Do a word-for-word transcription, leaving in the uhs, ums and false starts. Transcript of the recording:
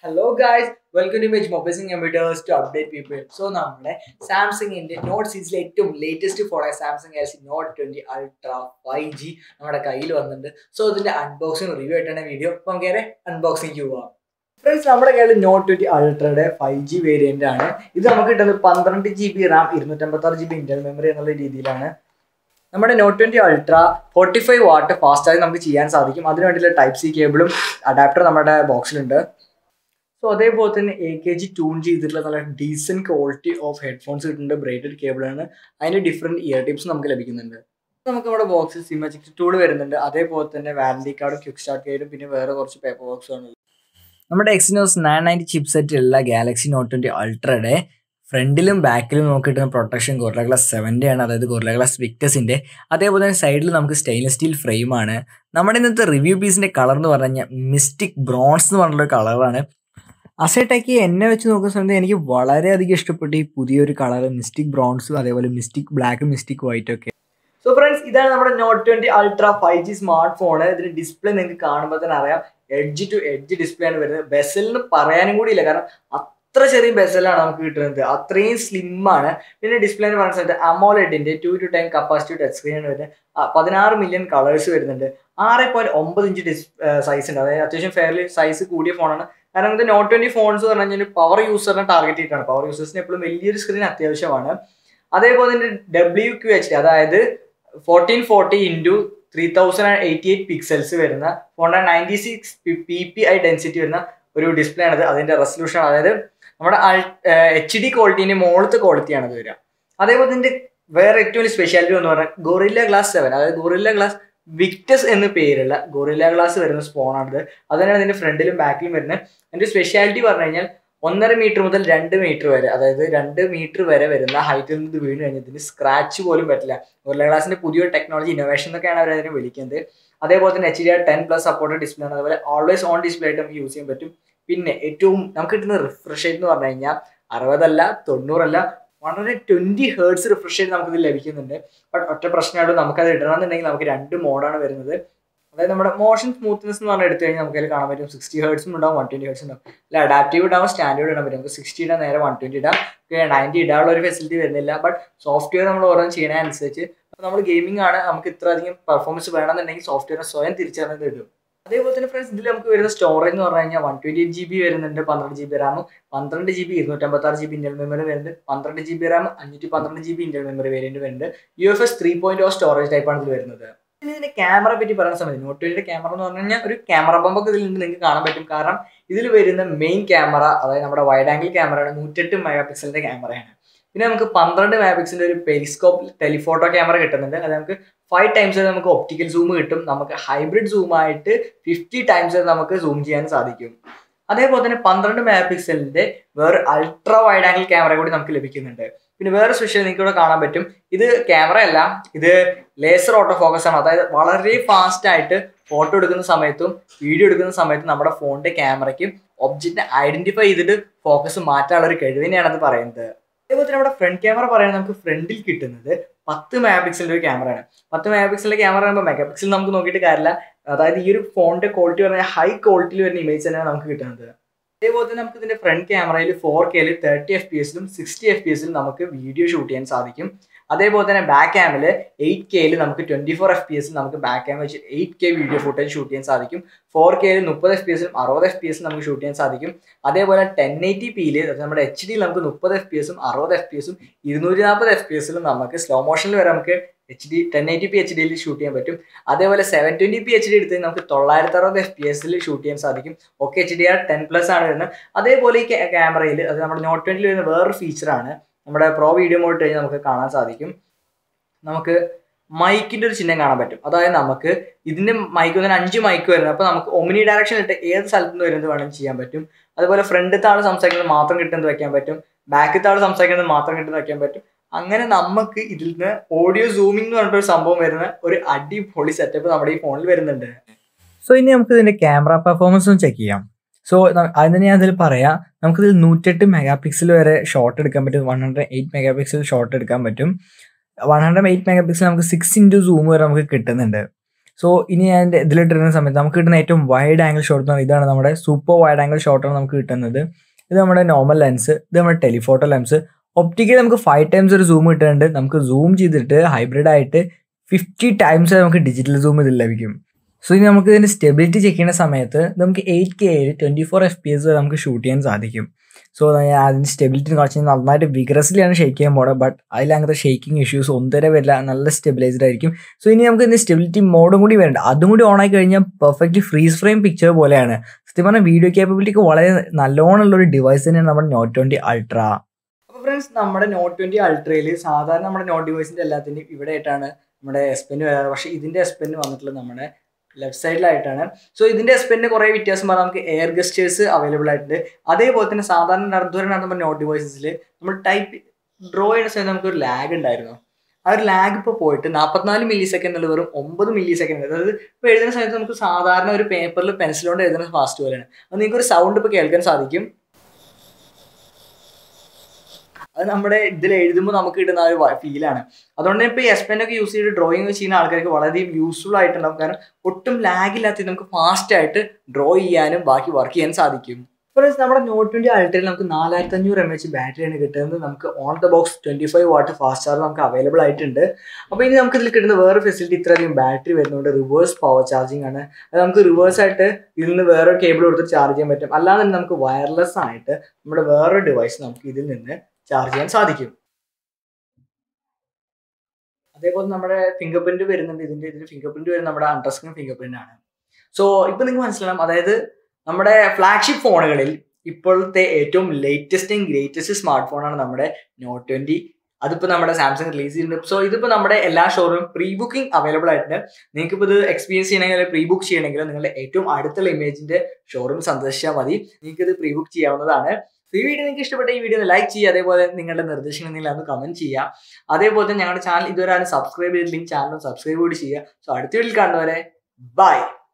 Hello guys, welcome to Image Mobilising Emitters to update people. So നമ്മുടെ സാംസങ്ങിന്റെ Note സീരീസിലെ ഏറ്റവും latest phone Samsung Galaxy Note twenty Ultra five G നമ്മുടെ കയ്യിൽ വന്നിട്ടുണ്ട്. സോ ഇതിന്റെ അൺബോക്സിംഗ് റിവ്യൂ ആയിട്ടാണ് വീഡിയോ. അപ്പോൾ നമുക്ക് അൺബോക്സിംഗ് പോവാം. ഫ്രണ്ട്സ്, നമ്മുടെ കയ്യിൽ നോട്ട് ട്വന്റി അൾട്രയുടെ ഫൈവ് ജി വേരിയന്റ് ആണ്. ഇത് നമുക്ക് കിട്ടുന്നത് പന്ത്രണ്ട് ജി ബി റാം ഇരുന്നൂറ്റമ്പത്താറ് ജി ബി ഇന്റർണൽ മെമ്മറി എന്നുള്ള രീതിയിലാണ്. നമ്മുടെ Note twenty Ultra forty five watt ഫാസ്റ്റായി നമുക്ക് ചെയ്യാൻ സാധിക്കും. അതിന് വേണ്ടിയുള്ള ടൈപ്പ് സി കേബിളും അഡാപ്റ്റർ നമ്മുടെ ബോക്സിലുണ്ട്. സോ അതേപോലെ തന്നെ എ കെ ജി ട്യൂൺ ചെയ്തിട്ടുള്ള നല്ല ഡീസൻറ്റ് ക്വാളിറ്റി ഓഫ് ഹെഡ്ഫോൺസ് കിട്ടുന്നുണ്ട്. ബ്രൈറ്റഡ് കേബിളാണ്. അതിൻ്റെ ഡിഫറെൻറ്റ് ഇയർ ടിപ്സ് നമുക്ക് ലഭിക്കുന്നുണ്ട്. നമുക്ക് നമ്മുടെ ബോക്സിൽ സിമാജിക് ടൂൾ വരുന്നുണ്ട്. അതേപോലെ തന്നെ വാറണ്ടി കാർഡും ക്വിക്ക് സ്റ്റാർട്ട് ഗൈഡും പിന്നെ വേറെ കുറച്ച് പേപ്പർ ബോക്സുമാണ്. നമ്മുടെ എക്സിനോസ് നയൻ നയൻറ്റി ചിപ്പ് സെറ്റുള്ള ഗാലക്സി നോട്ട് ട്വന്റി അൾട്രയുടെ ഫ്രണ്ടിലും ബാക്കിലും നമുക്ക് കിട്ടുന്ന പ്രൊട്ടക്ഷൻ ഗൊറില്ല ഗ്ലാസ് സെവൻ്റെ ആണ്, അതായത് ഗൊറില്ല ഗ്ലാസ് വിക്ടസിൻ്റെ. അതേപോലെ തന്നെ സൈഡിൽ നമുക്ക് സ്റ്റെയിൻലെസ് സ്റ്റീൽ ഫ്രെയിമാണ്. നമ്മുടെ ഇന്നത്തെ റിവ്യൂ പീസിൻ്റെ കളർ എന്ന് പറഞ്ഞു കഴിഞ്ഞാൽ മിസ്റ്റിക് ബ്രോൺസ് എന്ന് പറഞ്ഞുള്ള കളറാണ്. അസൈട്ടാക്കി എന്നെ വെച്ച് നോക്കുന്ന സമയത്ത് എനിക്ക് വളരെയധികം ഇഷ്ടപ്പെട്ടു ഈ പുതിയൊരു കളർ, മിസ്റ്റിക് ബ്രൗൺസും അതേപോലെ മിസ്റ്റിക് ബ്ലാക്കും മിസ്റ്റിക് വൈറ്റും ഒക്കെ. സോ ഫ്രണ്ട്സ്, ഇതാണ് നമ്മുടെ Note twenty Ultra five G smart phone. ഇതിന്റെ ഡിസ്പ്ലേ നിങ്ങൾക്ക് കാണുമ്പോൾ തന്നെ അറിയാം, എഡ്ജ് ടു എഡ്ജ് ഡിസ്പ്ലേ ആണ് വരുന്നത്. ബെസലിന് പറയാനും കൂടി ഇല്ല, കാരണം അത്ര ചെറിയ ബെസലാണ് നമുക്ക് കിട്ടുന്നത്. അത്രയും സ്ലിം ആണ്. പിന്നെ ഡിസ്പ്ലേ എന്ന് പറയുന്ന സമയത്ത് അമോലെഡിന്റെ two two time capacity touch screen ആണ് വരുന്നത്. പതിനാറ് മില്യൺ കളേഴ്സ് വരുന്നുണ്ട്. ആറ് പോയിന്റ് ഒമ്പത് ഇഞ്ച് ഡിസ് സൈസ് ഉണ്ട്. അതായത് അത്യാവശ്യം ഫെയർലി സൈസ് കൂടിയ ഫോണാണ്. കാരണം ഇത് നോട്ട് ട്വന്റി ഫോൺസ് പറഞ്ഞു കഴിഞ്ഞാൽ പവർ യൂസറിനെ ടാർഗറ്റ് ചെയ്തിട്ടാണ്. പവർ യൂസേഴ്സിന് എപ്പോഴും വലിയൊരു സ്ക്രീൻ അത്യാവശ്യമാണ്. അതേപോലെ തന്നെ ഡബ്ല്യു ക്യു എച്ച് ഡി, അതായത് fourteen forty into three thousand eighty eight pixels വരുന്ന ഫോണിന്റെ ninety six P P I density വരുന്ന ഒരു ഡിസ്പ്ലേ ആണത്. അതിന്റെ റെസൊല്യൂഷൻ, അതായത് നമ്മുടെ എച്ച് ഡി ക്വാളിറ്റീൻ്റെ മുകളിലത്തെ ക്വാളിറ്റിയാണ് അത് വരിക. അതേപോലെ തന്നെ വേറെ ഏറ്റവും വലിയ സ്പെഷ്യാലിറ്റി എന്ന് പറഞ്ഞാൽ ഗൊറില്ല ഗ്ലാസ് സെവൻ, അതായത് ഗൊറില്ല ഗ്ലാസ് വിക്ടസ് എന്ന് പേരുള്ള ഗൊറില്ല ഗ്ലാസ് വരുന്ന സ്പോണാണിത്. അതിനാണ് ഇതിന്റെ ഫ്രണ്ടിലും ബാക്കിലും വരുന്നത്. അതിന്റെ സ്പെഷ്യാലിറ്റി പറഞ്ഞു കഴിഞ്ഞാൽ ഒന്നര മീറ്റർ മുതൽ രണ്ട് മീറ്റർ വരെ, അതായത് രണ്ട് മീറ്റർ വരെ വരുന്ന ഹൈറ്റിൽ നിന്ന് വീണ് കഴിഞ്ഞതിന് സ്ക്രാച്ച് പോലും പറ്റില്ല. ഗൊറില്ല ഗ്ലാസിന്റെ പുതിയൊരു ടെക്നോളജി ഇന്നോവേഷൻ എന്നൊക്കെയാണ് അവർ അതിനെ വിളിക്കുന്നത്. അതേപോലെ തന്നെ H D R ten plus supported display ആണ്. അതുപോലെ ഓൾവേസ് ഓൺ ഡിസ്പ്ലേ ആയിട്ട് നമുക്ക് യൂസ് ചെയ്യാൻ പറ്റും. പിന്നെ ഏറ്റവും നമുക്ക് കിട്ടുന്ന റിഫ്രഷ് റേറ്റ് എന്ന് പറഞ്ഞു കഴിഞ്ഞാൽ അറുപതല്ല തൊണ്ണൂറല്ല വളരെ ട്വന്റി ഹേർട്സ് റിഫ്രഷ് റേറ്റ് നമുക്കിത് ലഭിക്കുന്നുണ്ട്. ബട്ട് ഒറ്റ പ്രശ്നമായിട്ട് നമുക്കത് ഇടണമെന്നുണ്ടെങ്കിൽ നമുക്ക് രണ്ട് മോഡാണ് വരുന്നത്. അതായത് നമ്മുടെ മോഷൻ സ്മൂത്ത്നെസ് എന്ന് പറഞ്ഞാൽ എടുത്തു കഴിഞ്ഞാൽ നമുക്ക് അതിൽ കാണാൻ പറ്റും സിക്സ്റ്റി ഹേർട്സും ഉണ്ടാവും, വൺ ട്വന്റി ഹേർട്സ് ഉണ്ടാവും. അല്ല അഡാപ്റ്റീവ് ഇടാവും, സ്റ്റാൻഡേർഡ് ഇടാൻ പറ്റും. നമുക്ക് സിക്സ്റ്റി ഇടാൻ നേരെ വൺ ട്വന്റി ഇടാം. നയൻറ്റി ഇടാനുള്ള ഒരു ഫെസിലിറ്റി വരുന്നില്ല. ബട്ട് സോഫ്റ്റ്വെയർ നമ്മൾ ഓരോന്ന് ചെയ്യണതനുസരിച്ച് നമ്മൾ ഗെയിമിംഗ് ആണ്, നമുക്ക് ഇത്ര അധികം പെർഫോമൻസ് വേണമെന്നുണ്ടെങ്കിൽ സോഫ്റ്റ്വെയർ സ്വയം തിരിച്ചറിഞ്ഞത് ഇടും. അതേപോലെ തന്നെ ഫ്രണ്ട്സ്, ഇതിൽ നമുക്ക് വരുന്ന സ്റ്റോറേജ് എന്ന് പറഞ്ഞു കഴിഞ്ഞാൽ one twenty eight G B വരുന്നുണ്ട്, പന്ത്രണ്ട് ജി ബി റാമും പന്ത്രണ്ട് ജി ബി ഇരുന്നൂറ്റമ്പത്താറ് ജി ബി ഇന്റർണൽ മെമ്മറി വരുന്നുണ്ട്, പന്ത്രണ്ട് ജി ബി റാം അഞ്ഞൂറ്റി പന്ത്രണ്ട് G B internal memory variant വരുന്നുണ്ട്. U F S three point O storage ടൈപ്പാണ് ഇതിൽ വരുന്നത്. പിന്നെ ഇതിന്റെ ക്യാമറ പറ്റി പറയുന്ന സമയത്ത് നോട്ട് ട്വന്റിയുടെ ക്യാമറ എന്ന് പറഞ്ഞു കഴിഞ്ഞാൽ ഒരു ക്യാമറ ബമ്പൊക്കെ ഇതിൽ നിങ്ങൾക്ക് കാണാൻ പറ്റും. കാരണം ഇതിൽ വരുന്ന മെയിൻ ക്യാമറ, അതായത് നമ്മുടെ വൈഡ് ആംഗിൾ ക്യാമറയാണ്, നൂറ്റെട്ട് മെഗാ പിക്സലിന്റെ ക്യാമറയാണ്. പിന്നെ നമുക്ക് പന്ത്രണ്ട് മെഗാ പിക്സലിന്റെ ഒരു പെരിസ്കോപ്പ് ടെലിഫോട്ടോ ക്യാമറ കിട്ടുന്നുണ്ട്. അത് നമുക്ക് ഫൈവ് ടൈംസ് വരെ നമുക്ക് ഒപ്റ്റിക്കൽ സൂം കിട്ടും. നമുക്ക് ഹൈബ്രിഡ് സൂം ആയിട്ട് ഫിഫ്റ്റി ടൈംസ് വരെ നമുക്ക് സൂം ചെയ്യാൻ സാധിക്കും. അതേപോലെ തന്നെ പന്ത്രണ്ട് മെഗാ പിക്സലിന്റെ വേറെ അൾട്രാ വൈഡ് ആംഗിൾ ക്യാമറ കൂടി നമുക്ക് ലഭിക്കുന്നുണ്ട്. പിന്നെ വേറെ സ്പെഷ്യൽ നിങ്ങൾക്ക് ഇവിടെ കാണാൻ പറ്റും, ഇത് ക്യാമറ അല്ല, ഇത് ലേസർ ഓട്ടോ ഫോക്കസ് ആണ്. അതായത് വളരെ ഫാസ്റ്റ് ആയിട്ട് ഫോട്ടോ എടുക്കുന്ന സമയത്തും വീഡിയോ എടുക്കുന്ന സമയത്തും നമ്മുടെ ഫോണിന്റെ ക്യാമറയ്ക്ക് ഒബ്ജക്റ്റിനെ ഐഡന്റിഫൈ ചെയ്തിട്ട് ഫോക്കസ് മാറ്റാനുള്ള ഒരു കഴിവിനെയാണ് അത് പറയുന്നത്. അതേപോലെ തന്നെ നമ്മുടെ ഫ്രണ്ട് ക്യാമറ പറയുന്നത് നമുക്ക് ഫ്രണ്ടിൽ കിട്ടുന്നത് പത്ത് മെഗാ പിക്സലിന്റെ ഒരു ക്യാമറയാണ്. പത്ത് മെഗാ പിക്സലിന്റെ ക്യാമറ പറയുമ്പോൾ മെഗാ പിക്സൽ നമുക്ക് നോക്കിയിട്ട് കാര്യമില്ല. അതായത് ഈ ഒരു ഫോണിന്റെ ക്വാളിറ്റി പറഞ്ഞാൽ ഹൈ ക്വാളിറ്റിയിൽ വരുന്ന ഇമേജ് തന്നെയാണ് നമുക്ക് കിട്ടുന്നത്. അതേപോലെ തന്നെ നമുക്ക് ഇതിന്റെ ഫ്രണ്ട് ക്യാമറയിൽ ഫോർ കെയിൽ തേർട്ടി എഫ് പി എസിലും സിക്സ്റ്റി എഫ് പി എസിലും നമുക്ക് വീഡിയോ ഷൂട്ട് ചെയ്യാൻ സാധിക്കും. അതേപോലെ തന്നെ ബാക്ക് ക്യാമിൽ എയ്റ്റ് കെയിൽ നമുക്ക് ട്വന്റി ഫോർ എഫ് പി എസിൽ നമുക്ക് ബാക്ക് ക്യാമറ വെച്ച് eight K video footage shoot ചെയ്യാൻ സാധിക്കും. ഫോർ കെയിൽ മുപ്പത് എഫ് പി എസിലും അറുപത് എഫ് പി എസിലും നമുക്ക് ഷൂട്ട് ചെയ്യാൻ സാധിക്കും. അതേപോലെ ടെൻ എയ്റ്റി പിയിൽ നമ്മുടെ എച്ച് ഡിയിൽ നമുക്ക് മുപ്പത് എഫ് പി എസും അറുപത് എഫ് പി എസും ഇരുന്നൂറ്റി നാൽപ്പത് എഫ് പി എസിലും നമുക്ക് സ്ലോ മോഷനിൽ വരെ നമുക്ക് H D ten eighty P H ഡിയിൽ ഷൂട്ട് ചെയ്യാൻ പറ്റും. അതേപോലെ seven twenty P H D എടുത്ത് നമുക്ക് തൊള്ളായിരത്തി അറുപത് എഫ് പി എസിൽ ഷൂട്ട് ചെയ്യാൻ സാധിക്കും. ഒക്കെ H D R ten plus ആണ് വരുന്നത്. അതേപോലെ ഈ ക്യാമറയിൽ, അത് നമ്മുടെ നോട്ട് ട്വന്റിയിൽ വരുന്ന വേറൊരു ഫീച്ചറാണ്, നമ്മുടെ പ്രോ വീഡിയോ മോഡ് കഴിഞ്ഞ് നമുക്ക് കാണാൻ സാധിക്കും. നമുക്ക് മൈക്കിന്റെ ഒരു ചിഹ്നം കാണാൻ പറ്റും. അതായത് നമുക്ക് ഇതിന്റെ മൈക്ക് തന്നെ അഞ്ച് മൈക്ക് വരുന്നത്. അപ്പോൾ നമുക്ക് ഒമിനി ഡയറക്ഷൻ ഇട്ട് ഏത് സ്ഥലത്ത് നിന്ന് വരുന്നത് വേണമെങ്കിൽ ചെയ്യാൻ പറ്റും. അതുപോലെ ഫ്രണ്ടിലത്തെ ആൾ സംസാരിക്കുന്നത് മാത്രം കിട്ടുന്നത് വയ്ക്കാൻ പറ്റും, ബാക്കിലത്തെ ആൾ സംസാരിക്കുന്നത് മാത്രം കിട്ടുന്നത് വയ്ക്കാൻ പറ്റും. അങ്ങനെ നമുക്ക് ഇതിൽ നിന്ന് ഓഡിയോ സൂമിംഗ് എന്ന് പറഞ്ഞിട്ടൊരു സംഭവം വരുന്ന ഒരു അടിപൊളി സെറ്റപ്പ് നമ്മുടെ ഈ ഫോണിൽ വരുന്നുണ്ട്. സോ ഇനി നമുക്ക് ഇതിന്റെ ക്യാമറ പെർഫോമൻസും ചെക്ക് ചെയ്യാം. സോ അതിന് ഞാൻ അതിൽ പറയാം, നമുക്കിതിൽ നൂറ്റെട്ട് മെഗാ പിക്സൽ വരെ ഷോട്ട് എടുക്കാൻ പറ്റും. One hundred eight mega pixel shot എടുക്കാൻ പറ്റും. One hundred eight mega pixel നമുക്ക് സിക്സ് ഇൻറ്റു സൂം വരെ നമുക്ക് കിട്ടുന്നുണ്ട്. സോ ഇനി ഞാൻ ഇതിലിട്ടിരുന്ന സമയത്ത് നമുക്ക് കിട്ടുന്ന ഏറ്റവും വൈഡ് ആംഗിൾ ഷോട്ട് എന്ന് പറഞ്ഞാൽ ഇതാണ്. നമ്മുടെ സൂപ്പർ വൈഡ് ആംഗിൾ ഷോട്ടാണ് നമുക്ക് കിട്ടുന്നത്. ഇത് നമ്മുടെ നോർമൽ ലെൻസ്, ഇത് നമ്മുടെ ടെലിഫോട്ടോ ലെൻസ്. ഒപ്റ്റിക്കലി നമുക്ക് ഫൈവ് ടൈംസ് ഒരു സൂം കിട്ടുന്നുണ്ട്. നമുക്ക് സൂം ചെയ്തിട്ട് ഹൈബ്രിഡ് ആയിട്ട് ഫിഫ്റ്റി ടൈംസ് നമുക്ക് ഡിജിറ്റൽ സൂം ഇതിൽ ലഭിക്കും. സോ ഇനി നമുക്ക് ഇതിൻ്റെ സ്റ്റെബിലിറ്റി ചെക്ക് ചെയ്യുന്ന സമയത്ത് നമുക്ക് എയ്റ്റ് കെയിൽ twenty four F P S നമുക്ക് ഷൂട്ട് ചെയ്യാൻ സാധിക്കും. സോ അതിൻ്റെ സ്റ്റെബിലിറ്റി കുറച്ച് നന്നായിട്ട് വിഗ്രസ്ലിയാണ് ഷെയ്ക്ക് ചെയ്യാൻ പോകുന്നത്. ബട്ട് അതിൽ അങ്ങനത്തെ ഷെയ്ക്കിങ് ഇഷ്യൂസ് ഒന്നര വരില്ല, നല്ല സ്റ്റെബിലൈസ്ഡ് ആയിരിക്കും. സോ ഇനി നമുക്ക് ഇതിൻ്റെ സ്റ്റെബിലിറ്റി മോഡും കൂടി വേണ്ട, അതും കൂടി ഓൺ ആയി കഴിഞ്ഞാൽ പെർഫെക്റ്റ്ലി ഫ്രീസ് ഫ്രെയിം പിക്ചർ പോലെയാണ്. സത്യം പറഞ്ഞാൽ വീഡിയോ ക്യാപ്പബിലിറ്റിക്ക് വളരെ നല്ലോണമുള്ളൊരു ഡിവൈസ് തന്നെയാണ് നമ്മുടെ നോട്ട് ട്വൻറ്റി അൾട്ര. അപ്പോൾ ഫ്രണ്ട്സ്, നമ്മുടെ നോട്ട് ട്വൻറ്റി അൾട്രയിൽ സാധാരണ നമ്മുടെ നോട്ട് ഡിവൈസിൻ്റെ എല്ലാത്തിൻ്റെയും ഇവിടെ ആയിട്ടാണ് നമ്മുടെ എസ് പെൻ വരാറ്. പക്ഷേ ഇതിൻ്റെ എസ് പെൻ വന്നിട്ടുള്ളത് നമ്മുടെ ലെഫ്റ്റ് സൈഡിലായിട്ടാണ്. സോ ഇതിൻ്റെ എസ് പെന്നിന് കുറേ വ്യത്യാസം പറഞ്ഞാൽ നമുക്ക് എയർ ഗസ്റ്റേഴ്സ് അവൈലബിൾ ആയിട്ടുണ്ട്. അതേപോലെ തന്നെ സാധാരണ നടത്തുവരെ നമ്മുടെ നോട്ട് ഡിവൈസസിൽ നമ്മൾ ടൈപ്പ് ഡ്രോ ചെയ്യുന്ന സമയത്ത് നമുക്കൊരു ലാഗ് ഉണ്ടായിരുന്നു. ആ ഒരു ലാഗ് ഇപ്പോൾ പോയിട്ട് നാൽപ്പത്തിനാല് മില്ലി സെക്കൻഡ് ഉള്ള വെറും ഒമ്പത് മില്ലി സെക്കൻഡ്. അതായത് ഇപ്പോൾ എഴുതുന്ന സമയത്ത് നമുക്ക് സാധാരണ ഒരു പേപ്പറിൽ പെൻസിലോണ്ട് എഴുതുന്ന ഫാസ്റ്റ് പോലെയാണ്. അത് നിങ്ങൾക്കൊരു സൗണ്ട് ഇപ്പോൾ കേൾക്കാൻ സാധിക്കും. അത് നമ്മുടെ ഇതിൽ എഴുതുമ്പോൾ നമുക്ക് കിട്ടുന്ന ഒരു ഫീലാണ്. അതുകൊണ്ട് തന്നെ ഇപ്പോൾ എസ് പെൻ ഒക്കെ യൂസ് ചെയ്ത് ഡ്രോയിങ് ചെയ്യുന്ന ആൾക്കാർക്ക് വളരെയധികം യൂസ്ഫുൾ ആയിട്ടുണ്ടാവും. കാരണം ഒട്ടും ലാഗ് ഇല്ലാത്ത നമുക്ക് ഫാസ്റ്റ് ആയിട്ട് ഡ്രോ ചെയ്യാനും ബാക്കി വർക്ക് ചെയ്യാൻ സാധിക്കും. ഫ്രണ്ട്സ്, നമ്മുടെ നോട്ട് ട്വൻറ്റി അൾട്രയിൽ നമുക്ക് നാലായിരത്തി അഞ്ഞൂറ് എം എച്ച് ബാറ്ററിയാണ് കിട്ടുന്നത്. നമുക്ക് on the box twenty five watt fast charge നമുക്ക് അവൈലബിൾ ആയിട്ടുണ്ട്. അപ്പോൾ ഇനി നമുക്ക് ഇതിൽ കിട്ടുന്ന വേറെ ഫെസിലിറ്റി, ഇത്രയധികം ബാറ്ററി വരുന്നതുകൊണ്ട് റിവേഴ്സ് പവർ ചാർജിങ് ആണ്. അത് നമുക്ക് റിവേഴ്സ് ആയിട്ട് ഇതിൽ നിന്ന് വേറെ കേബിൾ കൊടുത്ത് ചാർജ് ചെയ്യാൻ പറ്റും. അല്ലാതെ തന്നെ നമുക്ക് വയർലെസ് ആയിട്ട് നമ്മുടെ വേറൊരു ഡിവൈസ് നമുക്ക് ഇതിൽ നിന്ന് ചാർജ് ചെയ്യാൻ സാധിക്കും. അതേപോലെ നമ്മുടെ ഫിംഗർ പ്രിന്റ് വരുന്നുണ്ട്. ഇതിൻ്റെ ഇതിൽ ഫിംഗർ പ്രിന്റ് വരുന്നത് നമ്മുടെ അണ്ടർസ്ക്രീൻ ഫിംഗർ പ്രിന്റ് ആണ്. സോ ഇപ്പം നിങ്ങൾക്ക് മനസ്സിലാവും, അതായത് നമ്മുടെ ഫ്ലാഗ്ഷിപ്പ് ഫോണുകളിൽ ഇപ്പോഴത്തെ ഏറ്റവും ലേറ്റസ്റ്റ് ആൻഡ് ഗ്രേറ്റസ്റ്റ് സ്മാർട്ട് ഫോണാണ് നമ്മുടെ നോട്ട് ട്വൻറ്റി. അതിപ്പോൾ നമ്മുടെ സാംസങ് റിലീസ് ചെയ്യുന്നുണ്ട്. സോ ഇതിപ്പോൾ നമ്മുടെ എല്ലാ ഷോറൂം പ്രീ ബുക്കിംഗ് അവൈലബിൾ ആയിട്ടുണ്ട്. നിങ്ങൾക്ക് ഇപ്പോൾ ഇത് എക്സ്പീരിയൻസ് ചെയ്യണമെങ്കിൽ പ്രീ ബുക്ക് ചെയ്യണമെങ്കിൽ നിങ്ങളുടെ ഏറ്റവും അടുത്തുള്ള ഇമേജിന്റെ ഷോറൂം സന്ദർശിച്ചാൽ മതി. നിങ്ങൾക്ക് ഇത് പ്രീ ബുക്ക് ചെയ്യാവുന്നതാണ്. ഈ വീഡിയോ നിങ്ങൾക്ക് ഇഷ്ടപ്പെട്ട ഈ വീഡിയോ ലൈക്ക് ചെയ്യുക. അതേപോലെ നിങ്ങളുടെ നിർദ്ദേശങ്ങൾ നിങ്ങൾ അന്ന് കമന്റ് ചെയ്യുക. അതേപോലെ തന്നെ ഞങ്ങളുടെ ചാനൽ ഇതുവരെ സബ്സ്ക്രൈബ് ചെയ്തില്ലെങ്കിൽ ചാനൽ സബ്സ്ക്രൈബ് കൂടി ചെയ്യുക. സോ അടുത്ത വീഡിയോയിൽ കാണുന്നവരെ ബൈ.